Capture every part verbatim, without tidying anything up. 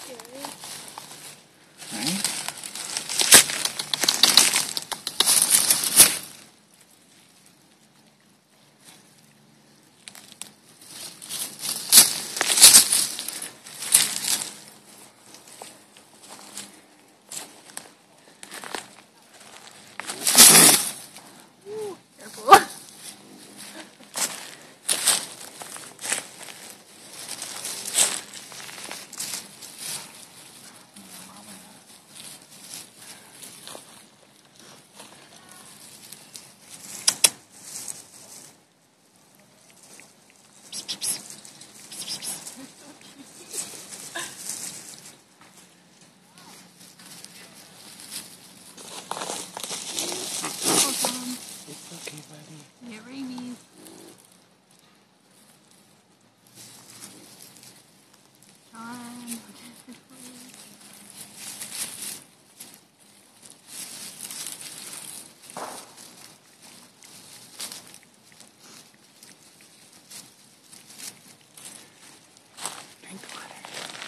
Right? Get rabies. John. Drink the water.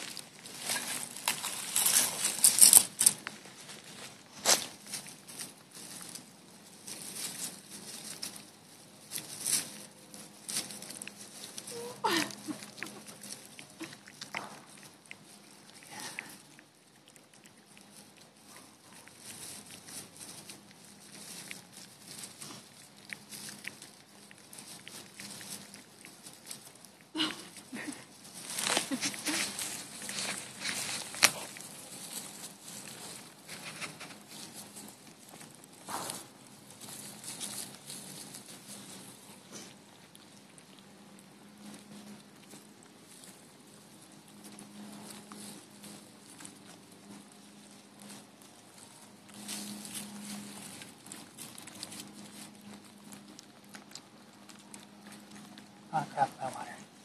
Oh crap, my water.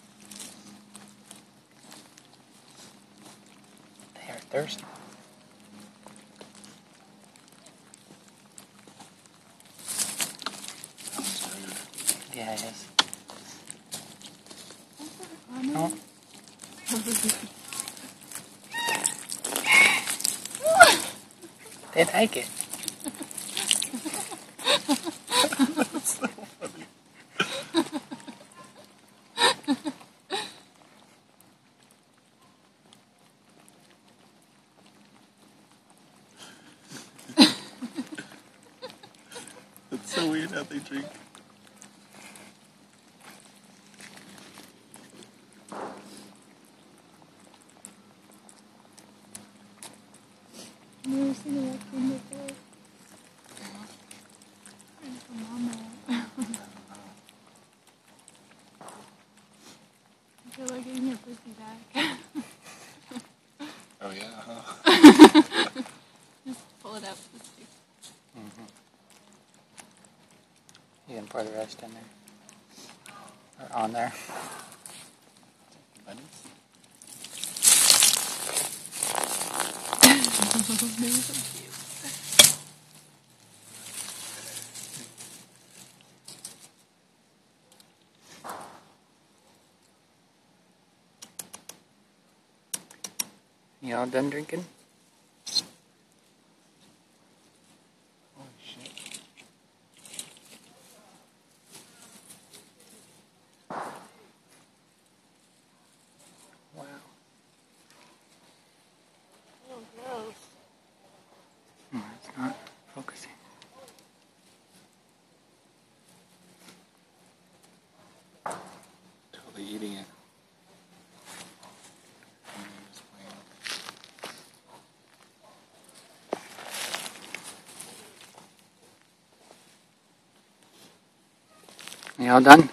They are thirsty. Yeah, it is. Oh. They like it. That's so funny. It's so weird how they drink. I've never seen a raccoon before. Where's the mama? I feel like getting your frisbee back. Oh yeah, huh? Just pull it out. Mm-hmm. You can pour the rest in there. Or on there. Buddies. They're so cute. You all done drinking? Holy shit. Wow. Oh, gross. Oh, it's not focusing. Totally eating it. You all done?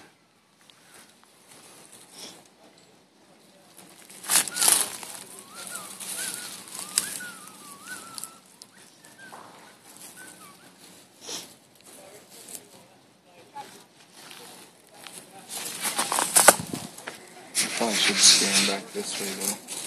Probably should stand back this way though.